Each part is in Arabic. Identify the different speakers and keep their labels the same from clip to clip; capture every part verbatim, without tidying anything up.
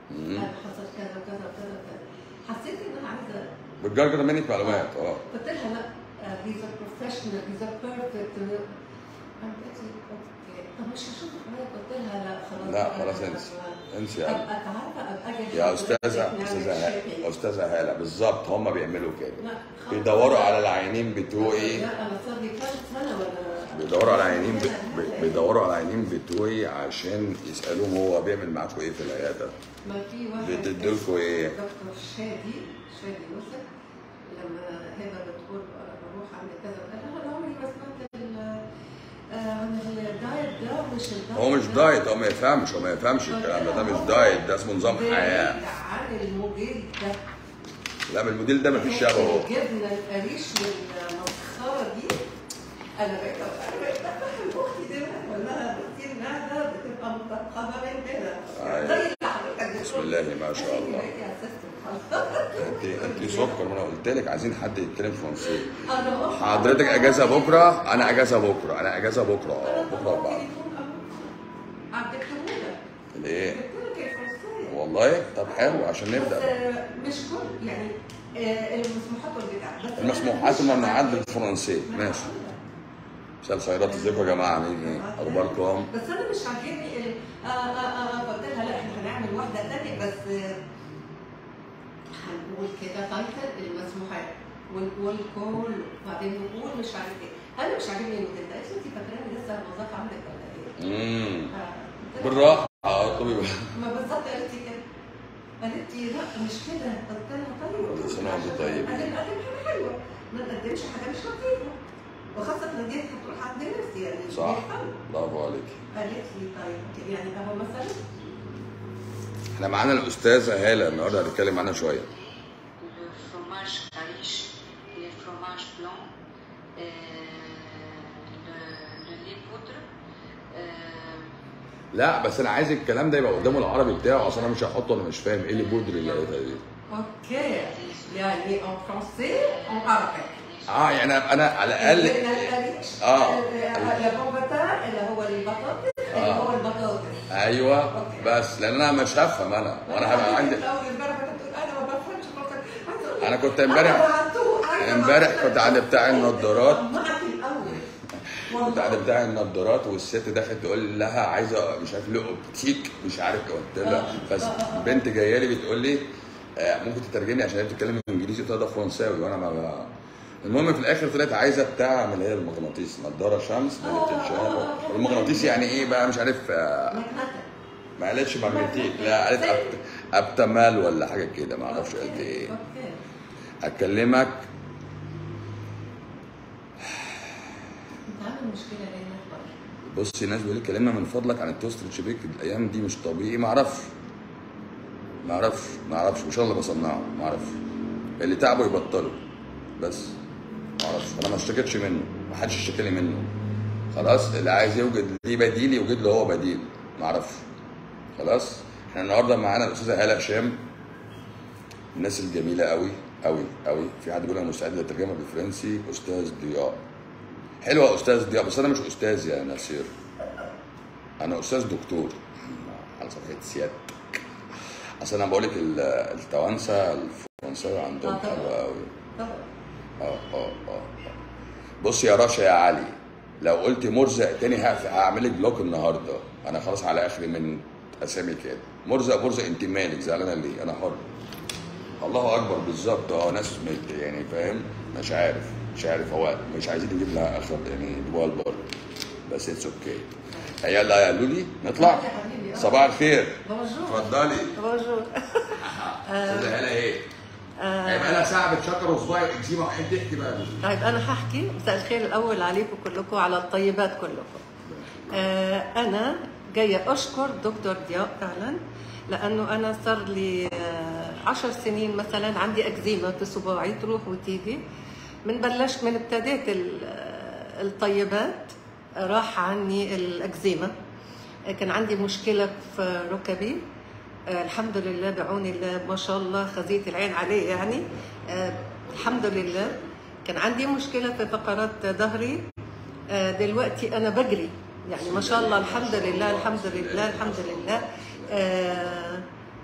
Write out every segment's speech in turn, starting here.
Speaker 1: انا حصل كذا وكذا وكذا وكذا. حسيت ان انا عايزه
Speaker 2: بتجرجر منك معلومات. اه
Speaker 1: قلت لها لا these are professional these are perfect. قالت لي اوكي طب مش هشوف حضرتك. قلت لها لا خلاص
Speaker 2: لا خلاص انسي انسي يا
Speaker 1: ابقى عارفه ابقى اجي
Speaker 2: يا استاذه استاذه هاله استاذه هاله بالظبط هم بيعملوا كده. بيدوروا على العيانين بتوعي.
Speaker 1: لا انا صار لي كام سنه ولا
Speaker 2: بيدوروا على العيانين بيدوروا على العيانين بتوعي عشان يسالوهم هو بيعمل معاكم ايه في العياده.
Speaker 1: ما في واحد
Speaker 2: بتديلكوا ايه؟
Speaker 1: دكتور شادي شادي يوسف لما هبه بتقول بروح عند كذا وكذا انا عمري ما سمعت عن الدايت ده. مش الدايت
Speaker 2: هو مش دايت. هو ما يفهمش هو ما يفهمش الكلام ده. ده مش دايت ده اسمه نظام حياه.
Speaker 1: عن الموديل ده.
Speaker 2: لا من الموديل ده مفيش شبهه.
Speaker 1: جبنا القريش والمسخره دي. انا بقيت انا بقيت بفهم اختي دي بقول لها بصي المعده بتبقى متقبه من كده زي اللي حضرتك
Speaker 2: بسم الله ما شاء الله. انت انت سكر. ما انا قلت لك عايزين حد يتكلم فرنسي. حضرتك اجازه بكره. انا اجازه بكره. انا اجازه بكره. اه بكره اربعه. ليه؟ والله طب حلو عشان نبدا.
Speaker 1: مش كل يعني المسموحات والبتاع.
Speaker 2: المسموحات الممنوعات بالفرنسي. ماشي. مساء الخيرات. ازيكم يا جماعه عاملين ايه؟ اخباركم؟
Speaker 1: بس انا مش عاجبني. قلت لها لا احنا هنعمل واحده ثانيه بس هنقول كده تايتل المسموحات ونقول كل وبعدين نقول مش عارف ايه. انا مش عاجبني انك انت انت فاكراني لسه الموظفه عندك ولا ايه؟
Speaker 2: امم بالراحه. اه طبيعي.
Speaker 1: ما بالظبط قالت لي كده. قالت لي لا مش كده. قلت لها طيب
Speaker 2: كل سنه وانت طيب.
Speaker 1: قالت لي حاجه حلوه ما نقدمش حاجه مش لطيفه وخاصه ان دي هتروح عند نفسي يعني.
Speaker 2: صح برافو عليك.
Speaker 1: قالت لي طيب يعني اهو مثلا
Speaker 2: احنا معانا الاستاذه هاله النهارده هتتكلم معانا شويه.
Speaker 3: الفرماج قريش الفرماج بلون لي بودر.
Speaker 2: لا بس انا عايز الكلام ده يبقى قدامه العربي بتاعه اصل انا مش هحطه. انا مش فاهم ايه اللي بودر اللي قالتها دي.
Speaker 1: اوكي يعني ان فرنسي ان عربي.
Speaker 2: اه يعني انا على الاقل
Speaker 1: اه البومبتا اللي هو البطاطس اللي هو البطاطس.
Speaker 2: ايوه أوكي. بس لان انا مش هفهم انا وانا هبقى عندي. انا كنت امبارح امبارح كنت عند بتاع النضارات. كنت عند بتاع النضارات والست دخلت تقول لها عايزه مش عارف له اوبتيك مش عارف. قلت لها بس بنت جايه لي بتقول لي ممكن تترجمي عشان هي بتتكلم انجليزي. قلت لها ده فرنساوي وانا ما. المهم في الاخر طلعت عايزه بتاع من اللي هي المغناطيس نضاره شمس من التنشان. المغناطيس يعني ايه بقى مش عارف. ما قالتش ماجنتيك. لا قالت أبت... ابتمال ولا حاجه كده ما اعرفش قالت ايه. اكلمك.
Speaker 1: انت عامل مشكله ليه؟
Speaker 2: بصي الناس بيقول لي كلمنا من فضلك عن التوست الشبيك الايام دي مش طبيعي. ما اعرفش ما اعرفش ما اعرفش مش انا اللي بصنعه. ما اعرفش اللي تعبوا يبطلوا بس. ما اعرفش انا ما اشتكيتش منه. ما حدش اشتكى لي منه. خلاص اللي عايز يوجد ليه بديل يوجد له هو بديل. ما اعرفش. خلاص احنا النهارده معانا الاستاذه هاله هشام. الناس الجميله قوي قوي قوي. في حد بيقول انا مستعد للترجمه بالفرنسي. استاذ ضياء. حلوه استاذ ضياء بس انا مش استاذ يا نسير. انا استاذ دكتور على صفحه سيادتك. اصل انا بقول لك التوانسه الفرنساوي عندهم حلوه قوي. اه اه اه بص يا رشا يا علي لو قلت مرزق تاني هعمل لك بلوك النهارده. انا خلاص على اخري من اسامي كده. مرزق مرزق انت مالك زعلانه ليه؟ انا حر. الله اكبر بالظبط. اه ناس يعني فاهم. مش عارف مش عارف هو مش عايزين نجيب لها اخر يعني نجيبوها البر بس اتس اوكي. يلا يا لولي نطلع. صباح الخير.
Speaker 1: بونجور.
Speaker 2: اتفضلي.
Speaker 1: بونجور.
Speaker 2: استاذه هاله ايه؟ هيبقى لها ساعه بتشكر وصباعي واكزيما وحين تحكي بقى.
Speaker 1: طيب انا هحكي. مساء الخير الاول عليكم كلكم على الطيبات كلكم. آه انا جايه اشكر دكتور ضياء فعلا لانه انا صار لي عشر سنين مثلا عندي اكزيما في صباعي تروح وتيجي. من بلشت من ابتديت الطيبات راح عني الاكزيما. كان عندي مشكله في ركبي. آه الحمد لله بعون الله ما شاء الله خزيت العين عليه يعني. آه الحمد لله. كان عندي مشكله في فقرات ظهري. آه دلوقتي انا بجري يعني ما شاء الله الحمد لله الحمد لله الحمد لله. آه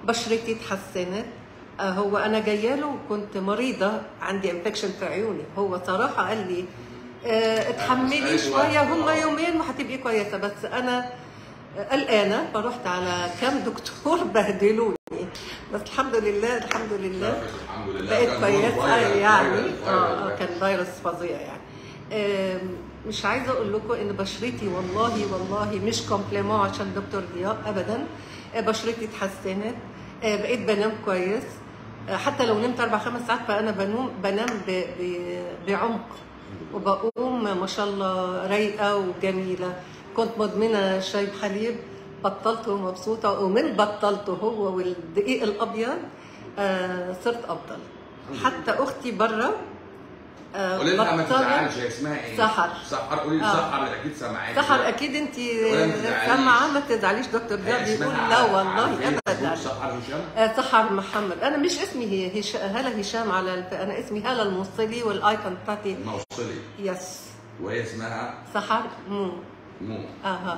Speaker 1: بشرتي تحسنت. آه، هو انا جايه له كنت مريضه عندي انفكشن في عيوني، هو صراحه قال لي آه، اتحملي شويه هم يومين وهتبقي كويسه، بس انا قلقانه فرحت على كام دكتور بهدلوني، بس الحمد لله الحمد لله
Speaker 2: الحمد لله
Speaker 1: بقيت
Speaker 2: كان
Speaker 1: كويسه
Speaker 2: فيروس-
Speaker 1: يعني.
Speaker 2: فيروس-
Speaker 1: اه
Speaker 2: فيروس.
Speaker 1: كان فيروس فظيع يعني. آم، مش عايزه اقول لكم ان بشرتي والله والله مش كومبليمون عشان دكتور ضياء ابدا. آه، بشرتي اتحسنت، آه، بقيت بنام كويس، آه، حتى لو نمت اربع خمس ساعات فانا بنوم بنام ب- ب- بعمق، وبقوم ما شاء الله رايقه وجميله. كنت مدمنه شاي بحليب، بطلته ومبسوطه، ومن بطلته هو والدقيق الابيض آه، صرت افضل. حتى اختي بره آه،
Speaker 2: قولي لها ما
Speaker 1: بطلت.
Speaker 2: تزعلش، هي اسمها ايه؟
Speaker 1: سحر.
Speaker 2: سحر، قولي لي
Speaker 1: آه.
Speaker 2: سحر اكيد سامعاكي.
Speaker 1: سحر اكيد انت
Speaker 2: ولا ما تزعليش.
Speaker 1: سامعه، ما تزعليش. دكتور ضياء
Speaker 2: هي
Speaker 1: بيقول
Speaker 2: اسمها
Speaker 1: لا
Speaker 2: على-
Speaker 1: والله
Speaker 2: على
Speaker 1: ابدا.
Speaker 2: سحر هشام؟
Speaker 1: آه، سحر محمد. انا مش اسمي هي هش... هلا هشام على الف... انا اسمي هلا الموصلي، والايكون بتاعتي
Speaker 2: الموصلي.
Speaker 1: يس
Speaker 2: وهي اسمها
Speaker 1: سحر مو
Speaker 2: مو.
Speaker 1: اها.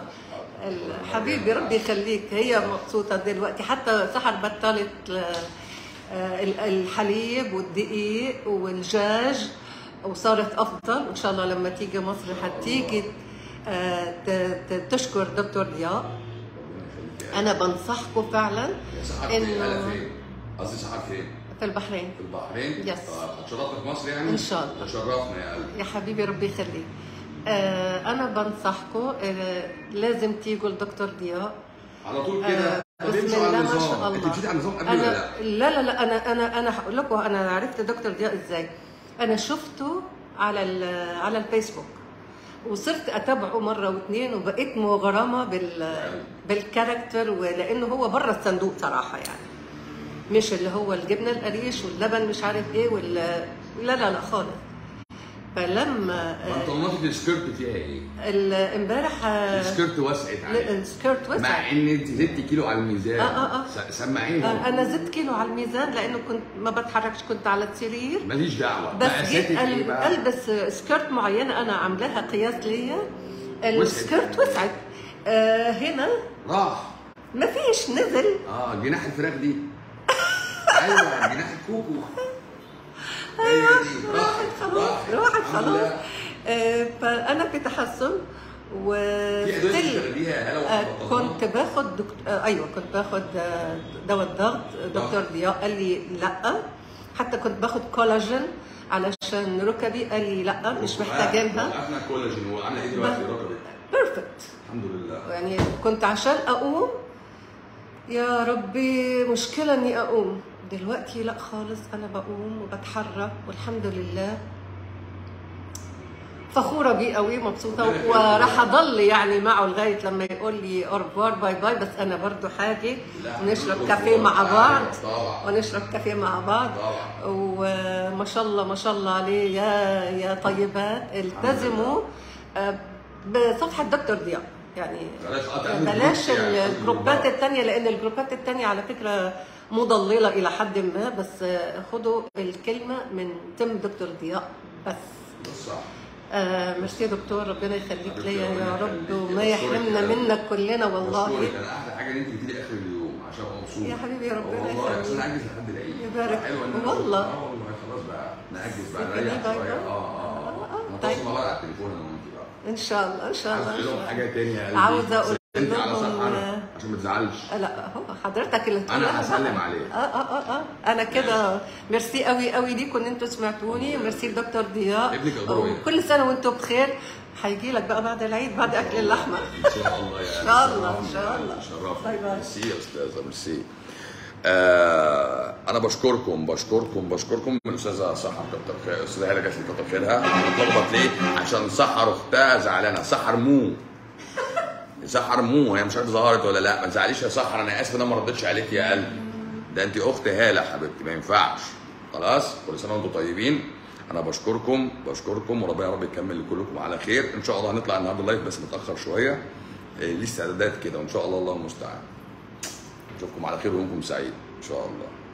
Speaker 1: حبيبي ربي يخليك، هي مبسوطه دلوقتي. حتى سحر بطلت آه، الحليب والدقيق والدجاج وصارت افضل. وان شاء الله لما تيجي مصر حتيجي آه، ت- ت- تشكر دكتور ضياء. انا بنصحكم فعلا
Speaker 2: سحر فين؟
Speaker 1: إنه-
Speaker 2: قالها فين؟ قصدي سحر فين؟
Speaker 1: في البحرين.
Speaker 2: في البحرين؟
Speaker 1: يس.
Speaker 2: آه، هتشرفنا في مصر يعني؟
Speaker 1: إن شاء الله.
Speaker 2: تشرفنا يا قلبي.
Speaker 1: يا حبيبي ربي يخليك. آه، انا بنصحكم آه، لازم تيجوا لدكتور ضياء.
Speaker 2: على طول كده. طب
Speaker 1: بسم
Speaker 2: امشوا على
Speaker 1: الله ما
Speaker 2: النظام.
Speaker 1: شاء الله.
Speaker 2: انت مشيتي على النظام قبل ولا
Speaker 1: انا
Speaker 2: لا؟
Speaker 1: لا لا لا انا انا انا هقول لكم انا عرفت دكتور ضياء ازاي. انا شفته على ال- على الفيسبوك، وصرت اتابعه مره واثنين، وبقيت مغرمه بال بالكاركتر، ولانه هو بره الصندوق صراحه يعني. مش اللي هو الجبنه القريش واللبن مش عارف ايه وال لا لا لا خالص. فلما آه،
Speaker 2: بنطلوناتك السكيرت فيها ايه؟
Speaker 1: ال- امبارح آه،
Speaker 2: السكيرت وسعت عليك.
Speaker 1: السكيرت وسع.
Speaker 2: مع ان انت زدتي كيلو على الميزان.
Speaker 1: آه، آه، آه.
Speaker 2: س- سمعيني.
Speaker 1: آه، انا زدت كيلو على الميزان لانه كنت ما بتحركش، كنت على السرير.
Speaker 2: ماليش دعوه.
Speaker 1: بس جيت
Speaker 2: مقاساتك ايه
Speaker 1: أل-
Speaker 2: بقى؟
Speaker 1: البس سكيرت معينه انا عاملاها قياس ليا،
Speaker 2: وسعت.
Speaker 1: السكيرت وسعت. آه هنا
Speaker 2: راح.
Speaker 1: ما فيش، نزل.
Speaker 2: اه جناح الفراخ دي. ايوه جناح الكوكو. هي دي راحت
Speaker 1: خلاص راحت
Speaker 2: الحمد
Speaker 1: خلاص.
Speaker 2: لله.
Speaker 1: آه فانا في تحسن و
Speaker 2: في ادويه
Speaker 1: still،
Speaker 2: بتاخديها هلا
Speaker 1: آه،
Speaker 2: ولا
Speaker 1: كنت باخد دكتور آه ايوه كنت باخد آه، دواء الضغط. دكتور ضياء قال لي لا. حتى كنت باخد كولاجين علشان ركبي، قال لي لا مش محتاجينها.
Speaker 2: وقفنا الكولاجين وعامله ايه دلوقتي ركبك؟
Speaker 1: بيرفكت.
Speaker 2: الحمد لله.
Speaker 1: يعني كنت عشان اقوم يا ربي مشكله اني اقوم. دلوقتي لا خالص، انا بقوم وبتحرك والحمد لله. فخوره بيه قوي، مبسوطه، وراح اضل يعني معه لغايه لما يقول لي اورفوار باي باي. بس انا برضو حاجه ونشرب كافيه مع بعض،
Speaker 2: طبعا
Speaker 1: ونشرب كافيه مع بعض.
Speaker 2: طبعا.
Speaker 1: وما شاء الله ما شاء الله عليه يا يا طيبات. التزموا آه، بصفحه دكتور ضياء يعني.
Speaker 2: بلاش قطع من
Speaker 1: بلاش
Speaker 2: الجروب يعني.
Speaker 1: الجروبات الثانيه، لان الجروبات الثانيه على فكره مضلله الى حد ما. بس آه، خدوا الكلمه من تم دكتور ضياء بس.
Speaker 2: بس صح.
Speaker 1: آه ميرسي دكتور، ربنا يخليك
Speaker 2: حبيبتي
Speaker 1: ليا
Speaker 2: ربنا
Speaker 1: يا رب،
Speaker 2: يخليك.
Speaker 1: وما
Speaker 2: بشكرك
Speaker 1: يحرمنا
Speaker 2: يا رب.
Speaker 1: منك كلنا والله.
Speaker 2: بشكرك. انا احلى حاجه ان انت جيتي لي اخر اليوم عشان ابقى مبسوط.
Speaker 1: يا حبيبي ربنا
Speaker 2: والله بس
Speaker 1: يخليك.
Speaker 2: انا اجز لحد العيد.
Speaker 1: يبارك.
Speaker 2: حلوة إن أنا-
Speaker 1: والله.
Speaker 2: اه والله خلاص بقى نأجز بقى
Speaker 1: سيبني
Speaker 2: نريح
Speaker 1: باي
Speaker 2: شويه.
Speaker 1: باي.
Speaker 2: اه اه اه
Speaker 1: طيب.
Speaker 2: نتواصل مع بعض على التليفون انا وانت بقى.
Speaker 1: ان شاء الله ان شاء الله
Speaker 2: عاوز
Speaker 1: ان
Speaker 2: تقول
Speaker 1: شاء
Speaker 2: لهم
Speaker 1: الله.
Speaker 2: حاجه تانية يا قلبي؟
Speaker 1: عاوزة أقول
Speaker 2: انت على
Speaker 1: لهم-
Speaker 2: صفحه عشان ما تزعلش.
Speaker 1: لا هو حضرتك اللي تقول
Speaker 2: أنا
Speaker 1: لها
Speaker 2: هسلم
Speaker 1: بقى.
Speaker 2: عليه.
Speaker 1: اه اه اه اه انا كده ميرسي قوي قوي ليكم ان انتوا سمعتوني، وميرسي لدكتور ضياء.
Speaker 2: ابنك أخباره إيه؟
Speaker 1: وكل سنه وانتم بخير. هيجي لك بقى بعد العيد بعد اكل اللحمه.
Speaker 2: ان شاء الله يا
Speaker 1: إن شاء الله، إن شاء الله.
Speaker 2: شرفني.
Speaker 1: باي باي.
Speaker 2: ميرسي يا استاذه ميرسي. آه انا بشكركم بشكركم بشكركم من الاستاذه سحر كتر خير. الاستاذه هاله جات لي كتر خيرها. بتلخبط ليه؟ عشان سحر اختها زعلانه. سحر مو سحر مو هي مش عارفه ظهرت ولا لا. ما تزعليش يا سحر، انا اسف ان انا ما ردتش عليك يا قلبي. ده انت اخت هاله حبيبتي، ما ينفعش. خلاص كل سنه وانتم طيبين. انا بشكركم بشكركم وربنا يا رب يكمل لكلكم على خير. ان شاء الله هنطلع النهارده لايف بس متاخر شويه. إيه، ليه استعدادات كده وان شاء الله الله المستعان. اشوفكم على خير ويومكم سعيد ان شاء الله.